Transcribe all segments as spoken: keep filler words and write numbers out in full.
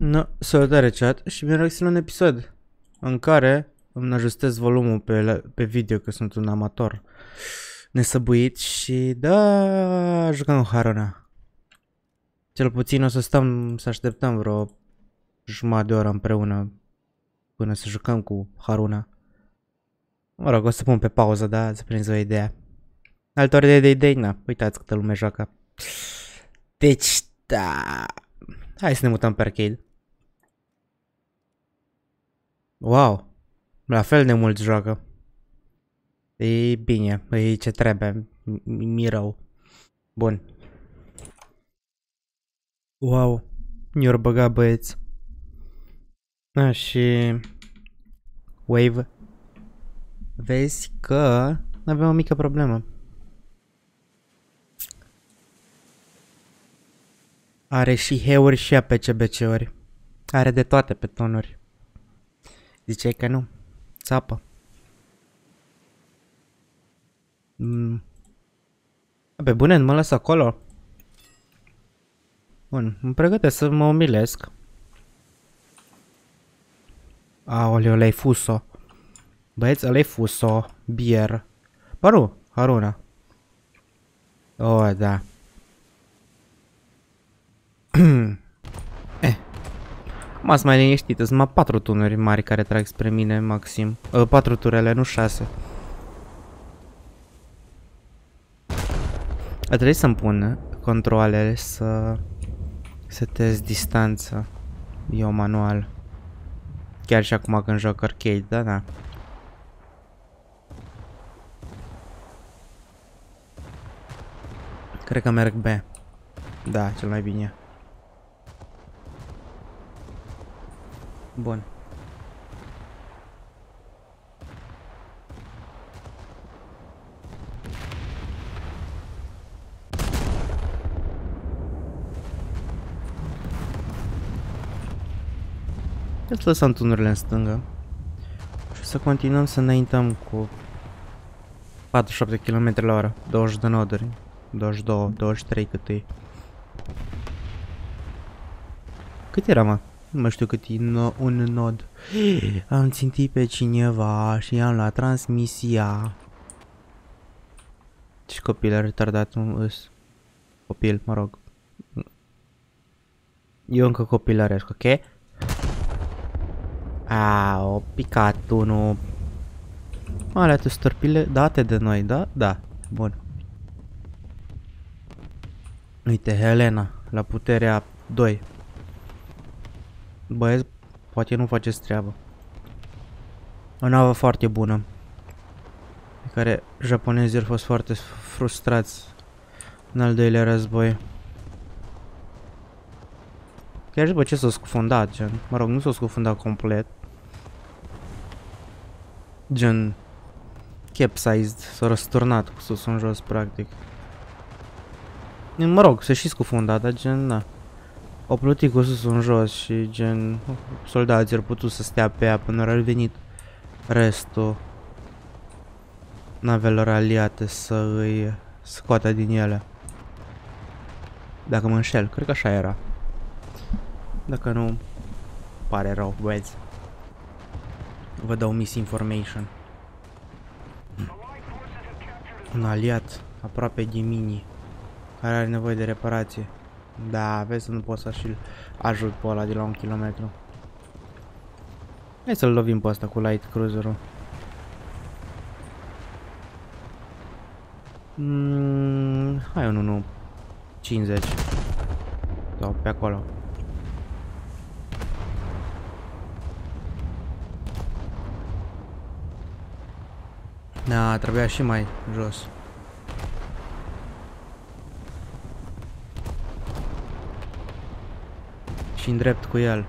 No, salutare chat și bine ați la un episod în care îmi ajustez volumul pe, pe video că sunt un amator nesăbuit și da, jucăm Haruna. Cel puțin o să stăm să așteptăm vreo jumătate de oră împreună până să jucăm cu Haruna. Mă rog, o să pun pe pauză, da, să prinzi o idee. Altă ori de idei, na, uitați câtă lume joacă. Deci, da, hai să ne mutăm pe arcade. Wow, la fel de mult joacă. E bine, e ce trebuie, mi rău. Bun. Wow, mi-or băga băieți. A, și... Wave. Vezi că avem o mică problemă. Are și heuri și A P C B C-uri. Are de toate pe tonuri. Ziceai că nu. Țapă. Mm. Pe bune, nu mă las acolo. Bun, îmi pregătesc să mă umilesc. Aoleu, ăla-i Fuso. Băieți, ăla-i Fuso. Bier. Bă, nu, Haruna. Oh, da. Eh. M-ați mai liniștit, sunt numai patru tunuri mari care trag spre mine, maxim. Uh, patru turele, nu șase. A trebuit să-mi pun controalele să setez distanță. Eu manual. Chiar și acum când joc arcade, da, da. Cred că merg B. Da, cel mai bine. Bun. Să lăsăm tunurile în stângă. Și să continuăm să înaintăm cu patruzeci și șapte kilometri la oră. douăzeci de noduri. douăzeci și doi, douăzeci și trei cât e. Cât era, mă? Nu mai știu cât e no un nod. Am țintit pe cineva și i-am luat transmisia. Și copil retardat un îs. Copil, mă rog. Eu încă copilăresc, ok? Au, picat unul. Alea tu stărpile date de noi, da? Da, bun. Uite, Helena, la puterea doi. Băieți, poate nu faceți treabă. O navă foarte bună. Pe care japonezii au fost foarte frustrați în al doilea război. Chiar după ce s-au scufundat, gen. Mă rog, nu s-au scufundat complet. Gen... capsized, s-au răsturnat cu sus în jos, practic. Mă rog, se și scufunda, dar gen, na. Au plutit cu sus în jos și gen... soldații au putut să stea pe ea până au venit restul navelor aliate să îi scoată din ele. Dacă mă înșel, cred că așa era. Dacă nu, pare rău, băieți. Vă dau misinformation. Un aliat aproape de mini care are nevoie de reparație. Da, vezi să nu pot să și-l ajut pe ăla de la un kilometru. Hai să-l lovim pe ăsta cu light cruiser-ul. Mm, hai un unu cincizeci. Sau pe acolo. Da, trebuia și mai jos. Și în drept cu el.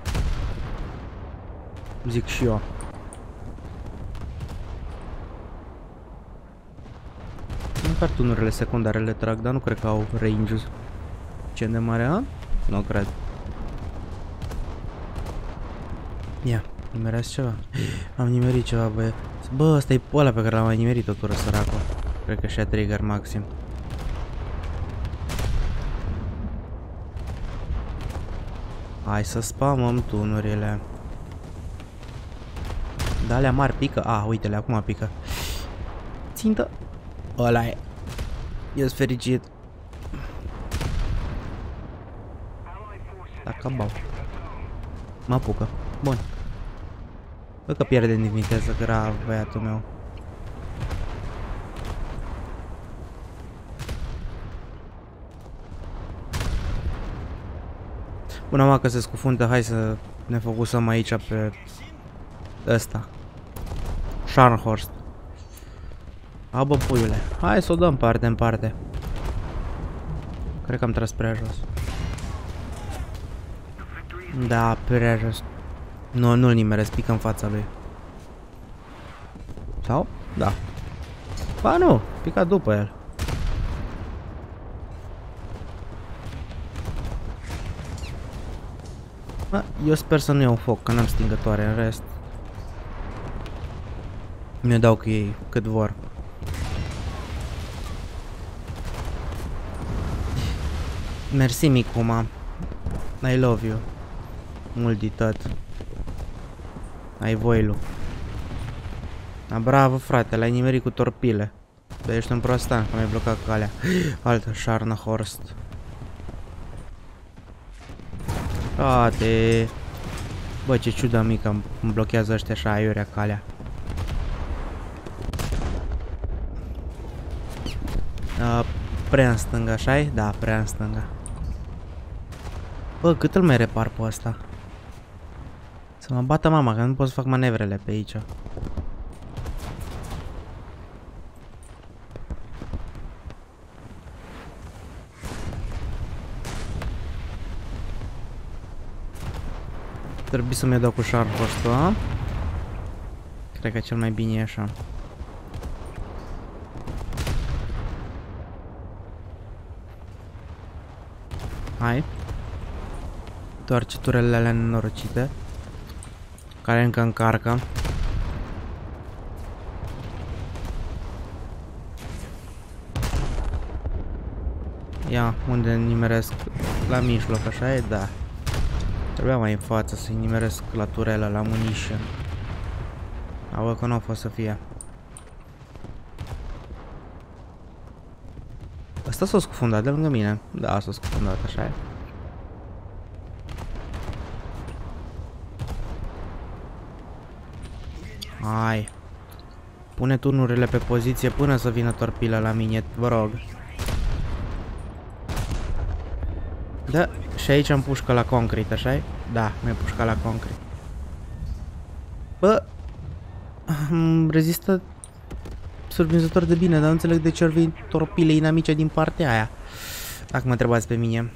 Zic și eu. Măcar tunurile secundare le trag, dar nu cred că au range-ul ce de mare, a? Nu cred. Ia, nimereați ceva? Am nimerit ceva, băie. Bă, ăsta e ăla pe care l-am mai nimerit o tură, săracul. Cred că și-a trigger maxim. Hai să spamăm tunurile. Da, alea mari pică. Ah, uite-le, acum pică. Țintă. Ăla e. Eu-s fericit. Dacă bau. Mă apucă. Bun. Bă, că pierde din viteză grav băiatul meu. Bună, mă, că se scufundă. Hai să ne focusăm aici pe ăsta. Scharnhorst. A, bă, puiule. Hai să o dăm parte în parte. Cred că am tras prea jos. Da, prea jos. Nu, nu-l nimeresc, pică în fața lui. Sau? Da. Ba nu, pica după el. Bă, eu sper să nu iau foc, că n-am stingătoare, în rest mi-o dau cu ei cât vor. Mersi, micuma. I love you. Mult de tot. Ai voilu. A, bravo, frate, l-ai nimerit cu torpile. Bă, ești un prostan, că mi-ai blocat calea. Altă Scharnhorst. Frate. Bă, ce ciudă mică, îmi blochează ăștia așa aiurea calea. Uh, prea în stânga, așa-i? Da, prea în stânga. Bă, cât îl mai repar pe ăsta? Să mă bată mama, că nu pot să fac manevrele pe aici. Trebuie să mi-o dau cu Scharnhorst-ul, a? Cred că cel mai bine e așa. Hai. Toarce turelele alea nenorocite. Care încă încarcă. Ia, unde nimeresc? La mijloc, așa e? Da. Trebuia mai în față să-i nimeresc la turelă, la munition. Aoleu, că nu a fost să fie. Ăsta s-a scufundat de lângă mine. Da, s-a scufundat, așa e. Hai. Pune turnurile pe poziție până să vină torpila la mine, vă rog. Da, și aici am pușcă la concrete, așa-i? Da, mi-a pușcat la concrete. Bă, rezistă surprinzător de bine, dar nu înțeleg de ce ar veni torpile inamice din partea aia. Dacă mă întrebați pe mine.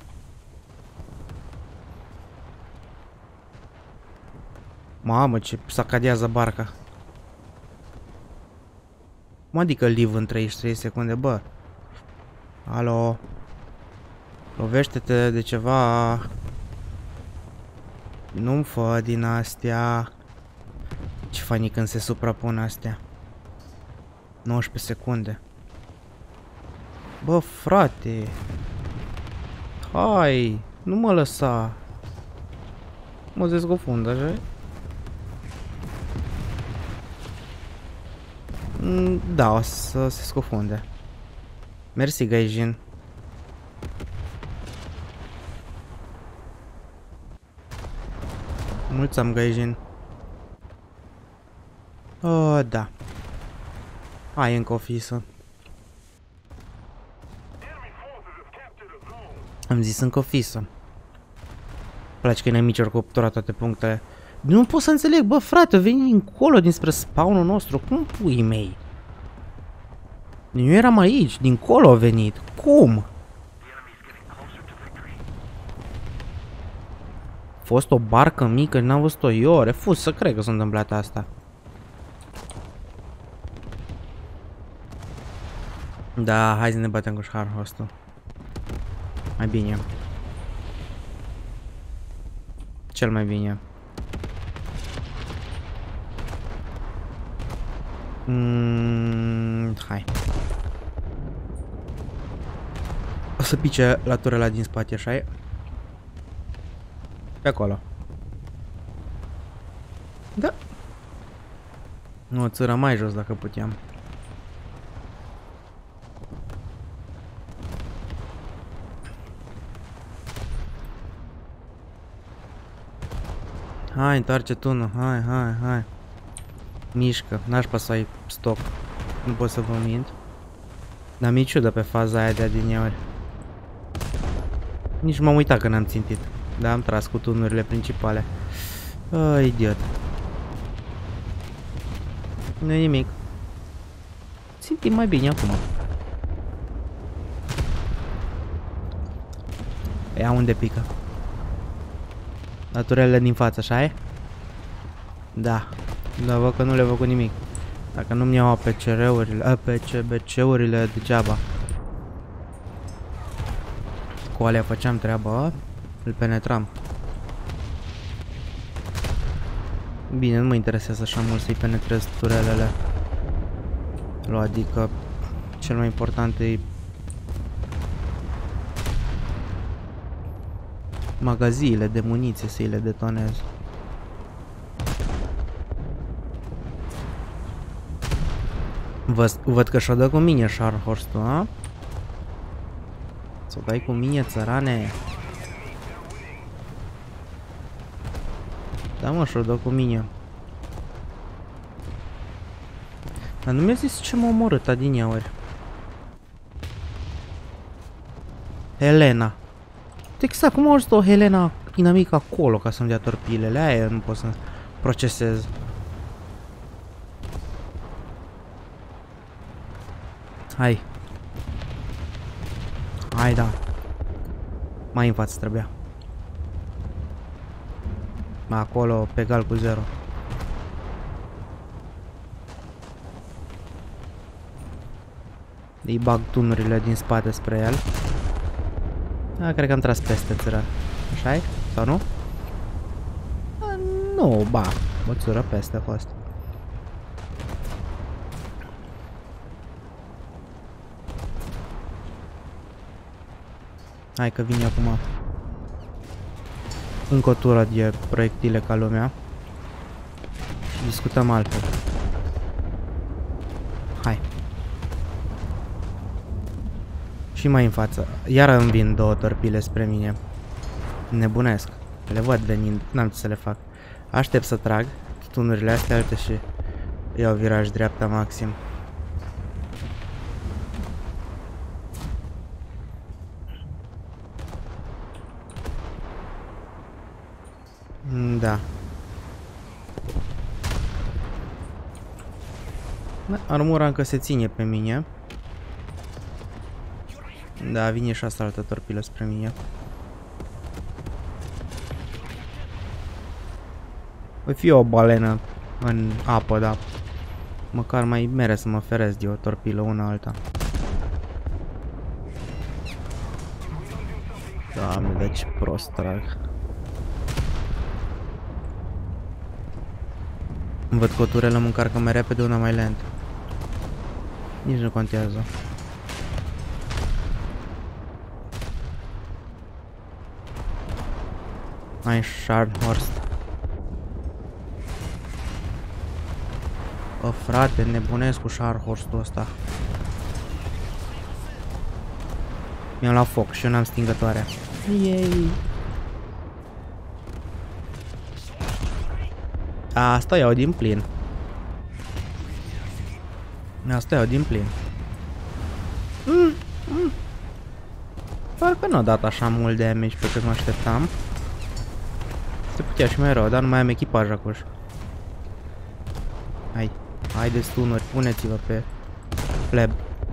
Mamă, ce sacadează barca. Cum adică live în treizeci și trei secunde, bă? Alo? Lovește-te de ceva. Nu-mi fă din astea. Ce fani când se suprapun astea. nouăsprezece secunde. Bă, frate. Hai, nu mă lăsa. Mă dezgofund, așa? Da, o să se scufunde. Mersi, Gaijin. Mulțumim, Gaijin. Oh, da. Hai încă o fisă. Am zis încă o fisă. Îmi place că e nemici ori capturat toate punctele. Nu pot să înțeleg, bă, frate, veni încolo dinspre spawnul nostru. Cum pui mei? Nu eram aici, dincolo a venit. Cum? A fost o barcă mică, n-am văzut-o eu, refuz să cred că s-a întâmplat asta. Da, hai să ne batem cu Scharnhorst-ul. Mai bine. Cel mai bine. Mm, hai. O să pice la turela din spate, așa e? Pe acolo. Da. Nu, țără mai jos dacă puteam. Hai, întoarce tunul. Hai, hai, hai. Mișcă. N-aș să ai stoc. Nu pot să vă mint. Dar mi-e ciudă pe faza aia de adineori. Nici m-am uitat că n-am țintit. Dar am tras cu tunurile principale. Oh, idiot. Nu-i nimic. Țintim mai bine acum. Ia unde pică? Naturele din față, așa e? Da. Dar văd că nu le-a făcut nimic. Dacă nu-mi iau A P C R-urile, A P C B C-urile degeaba. Cu alea făceam treaba, îl penetram. Bine, nu mă interesează așa mult să-i penetrez turelele. Adică, cel mai important e magaziile de muniție, să-i le detonez. Vă, văd că și-o dă cu mine Scharhorst-ul, a? Să-o dai cu mine, țărane. Da, mă, și-o dă cu mine. Dar nu mi-a zis ce m-a omorât adineauri. Helena. Exact, cum a ajuns o Helena inamic acolo ca să-mi dea torpilele? Aia nu pot să procesez. Hai. Hai, da. Mai în față trebuia. Acolo, pe egal cu zero. Îi bag tunurile din spate spre el. A, cred că am tras peste țără. Așa-i? Sau nu? A, nu, ba. O țără peste a fost. Hai că vine acum. Încă o tură de proiectile ca lumea. Și discutăm altfel. Hai. Și mai în față. Iar îmi vin două torpile spre mine. Nebunesc. Le văd venind. N-am ce să le fac. Aștept să trag tunurile astea alte și iau viraj dreapta maxim. Da. Armura încă se ține pe mine. Da, vine și asta altă torpilă spre mine. Voi fi o balenă în apă, dar măcar mai mere să mă feresc de o torpilă una alta. Doamne, de ce prost trag. Văd că o turelă mă încarcă mai repede, una mai lent. Nici nu contează. Hai, Scharhorst. Bă, frate, nebunesc cu Scharhorst-ul ăsta. Mi-am luat foc și eu n-am stingătoarea. Yay! Asta iau din plin. Asta iau din plin. Mm, mm. Parcă nu a dat așa mult damage pe cât mă așteptam. Se putea și mai rău, dar nu mai am echipaj acolo. Hai, haideți tunuri, puneți-vă pe pleb.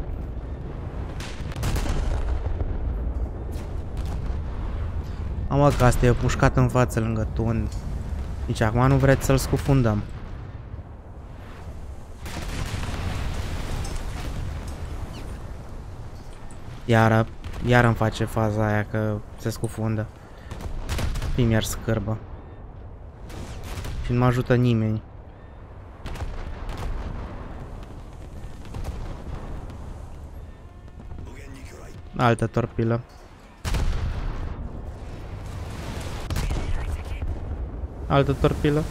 Am că asta e pușcat în față lângă tun. Nici acum nu vreți să-l scufundăm. Iară, iar îmi face faza aia că se scufundă. Fii mi-ar scârbă. Și nu mă ajută nimeni. Altă torpilă. Altă torpilă.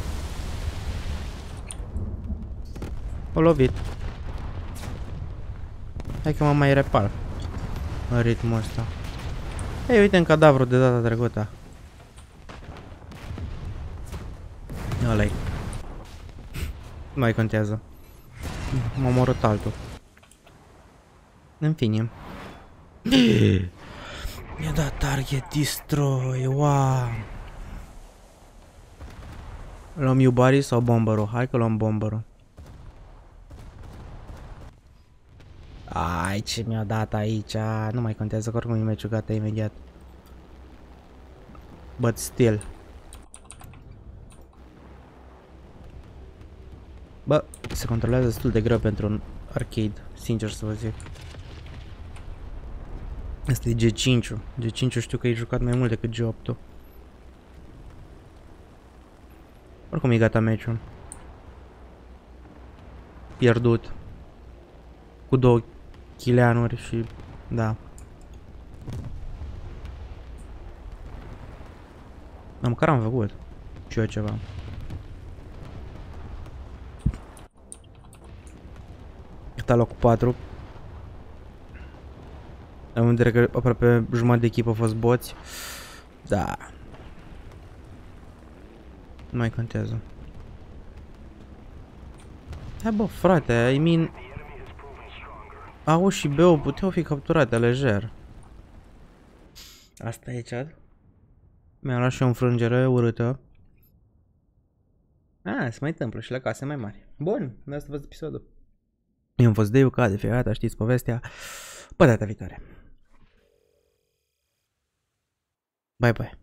O lovit. Hai că mă mai repar în ritmul ăsta. Ei, uite în cadavru de data trecută. Ăla-i. Nu mai contează. M-a omorât altul. În fine. Mi-a dat target destroy, wow. Luăm iubarii sau bomberul? Hai că luăm bomberul. Ai, ce mi-a dat aici, nu mai contează, că oricum e meciul gata imediat. But still. Bă, se controlează destul de greu pentru un arcade, sincer să vă zic. Asta e G cinci-ul. G cinci-ul știu că e jucat mai mult decât G opt-ul. Oricum e gata meciul. Pierdut. Cu două chileanuri și... da. Dar măcar am făcut. Și eu ceva. Cât locul patru. Am în vedere că aproape jumătate de echipă a fost boți. Da. Nu mai contează. Hai bă, frate, I mean... A U și B U puteau fi capturate lejer. Asta e chat. Mi-am luat și o înfrângere urâtă. A, se mai întâmplă și la case mai mari. Bun, de asta văd episodul. Eu am fost Deiu, ca de fiecare dată, știți povestea. Pe data viitoare. Bye bye.